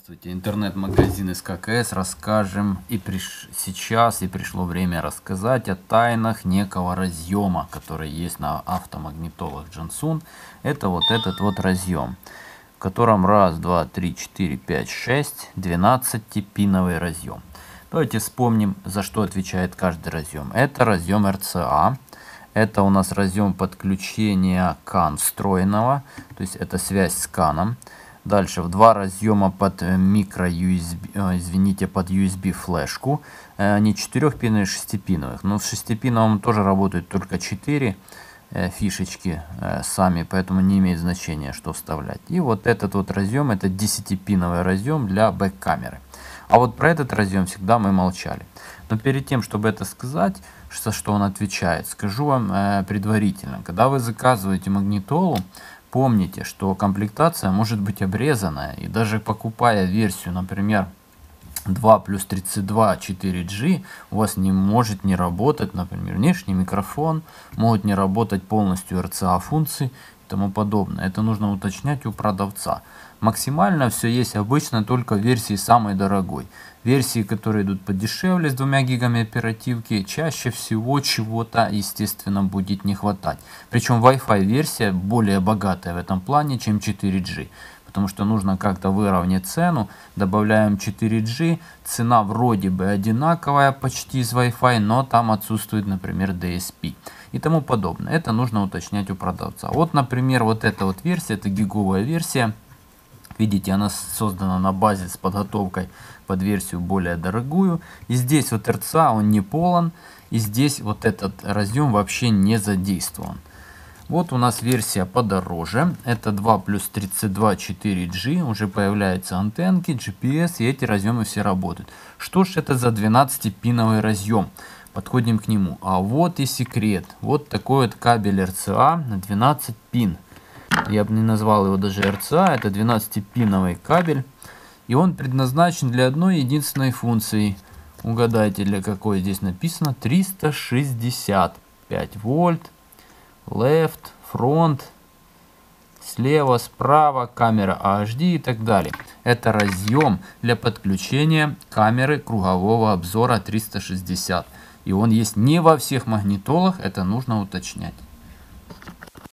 Здравствуйте, интернет-магазин СККС. Расскажем сейчас пришло время рассказать о тайнах некого разъема, который есть на автомагнитолах Jansun. Это вот этот вот разъем, в котором 1, 2, 3, 4, 5, 6, 12-пиновый разъем. Давайте вспомним, за что отвечает каждый разъем. Это разъем RCA. Это у нас разъем подключения CAN встроенного, то есть это связь с CAN. Дальше в два разъема под микро USB, извините, под USB флешку. Не 4-пиновых, 6-пиновых. Но в 6-пиновом тоже работают только 4 фишечки сами, поэтому не имеет значения, что вставлять. И вот этот вот разъем, это 10-пиновый разъем для бэк-камеры. А вот про этот разъем всегда мы молчали. Но перед тем, чтобы это сказать, за что он отвечает, скажу вам предварительно. Когда вы заказываете магнитолу, помните, что комплектация может быть обрезанная, и даже покупая версию, например, 2 плюс 32 4G, у вас не может не работать, например, внешний микрофон, могут не работать полностью RCA функции и тому подобное. Это нужно уточнять у продавца. Максимально все есть обычно только в версии самой дорогой. Версии, которые идут подешевле с 2 гигами оперативки, чаще всего чего-то, естественно, будет не хватать. Причем Wi-Fi версия более богатая в этом плане, чем 4G. Потому что нужно как-то выровнять цену. Добавляем 4G, цена вроде бы одинаковая почти с Wi-Fi, но там отсутствует, например, DSP и тому подобное. Это нужно уточнять у продавца. Вот, например, вот эта вот версия, это гиговая версия. Видите, она создана на базе с подготовкой под версию более дорогую. И здесь вот RCA, он не полон. И здесь вот этот разъем вообще не задействован. Вот у нас версия подороже. Это 2 плюс 32 4G. Уже появляются антенки, GPS, и эти разъемы все работают. Что ж это за 12-пиновый разъем? Подходим к нему. А вот и секрет. Вот такой вот кабель RCA на 12 пин. Я бы не назвал его даже RCA, это 12-пиновый кабель. И он предназначен для одной единственной функции. Угадайте, для какой здесь написано. 365 вольт, left, front, слева, справа, камера HD и так далее. Это разъем для подключения камеры кругового обзора 360. И он есть не во всех магнитолах, это нужно уточнять.